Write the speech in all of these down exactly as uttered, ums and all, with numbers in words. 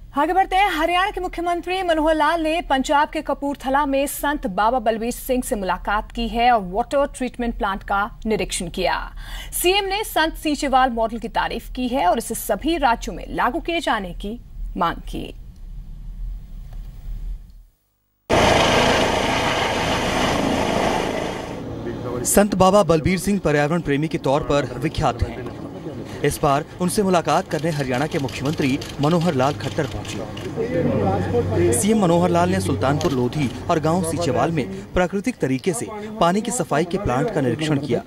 आगे बढ़ते हैं। हरियाणा के मुख्यमंत्री मनोहर लाल ने पंजाब के कपूरथला में संत बाबा बलबीर सिंह से मुलाकात की है और वाटर ट्रीटमेंट प्लांट का निरीक्षण किया। सीएम ने संत सींचेवाल मॉडल की तारीफ की है और इसे सभी राज्यों में लागू किए जाने की मांग की। संत बाबा बलबीर सिंह पर्यावरण प्रेमी के तौर पर विख्यात हैं। इस बार उनसे मुलाकात करने हरियाणा के मुख्यमंत्री मनोहर लाल खट्टर पहुंचे। सीएम मनोहर लाल ने सुल्तानपुर लोधी और गांव सींचेवाल में प्राकृतिक तरीके से पानी की सफाई के प्लांट का निरीक्षण किया।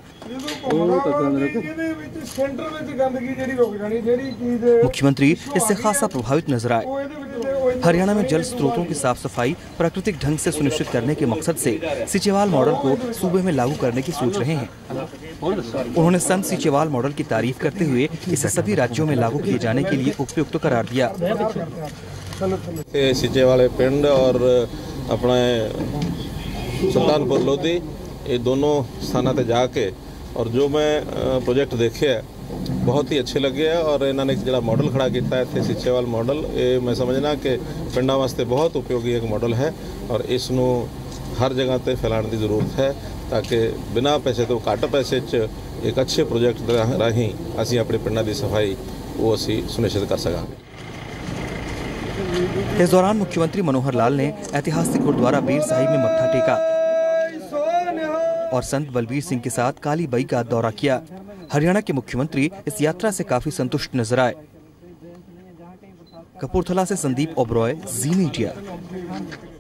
मुख्यमंत्री इससे खासा प्रभावित नजर आए। हरियाणा में जल स्रोतों की साफ सफाई प्राकृतिक ढंग से सुनिश्चित करने के मकसद से सींचेवाल मॉडल को सूबे में लागू करने की सोच रहे हैं। उन्होंने संत सींचेवाल मॉडल की तारीफ करते हुए इसे सभी राज्यों में लागू किए जाने के लिए उपयुक्त करार दिया। सींचेवाल पिंड और अपने सुल्तानपुर लोधी ये दोनों स्थानों पर जाके और जो मैं प्रोजेक्ट देखे बहुत ही अच्छे लगे है और इन्होंने जो मॉडल खड़ा किया है सींचेवाल मॉडल ये मैं समझना कि पिंडा वास्ते बहुत उपयोगी एक मॉडल है और इसनों हर जगह पर फैलाने की जरूरत है ताकि बिना पैसे तो घट पैसे च एक अच्छे प्रोजेक्ट राही असी अपने पिंडा की सफाई वो असी सुनिश्चित कर सकांगे। इस दौरान मुख्यमंत्री मनोहर लाल ने ऐतिहासिक गुरुद्वारा बेर साहिब में मत्था टेका और संत बलबीर सिंह के साथ काली बई का दौरा किया। हरियाणा के मुख्यमंत्री इस यात्रा से काफी संतुष्ट नजर आए। कपूरथला से संदीप ओबरॉय, जी मीडिया।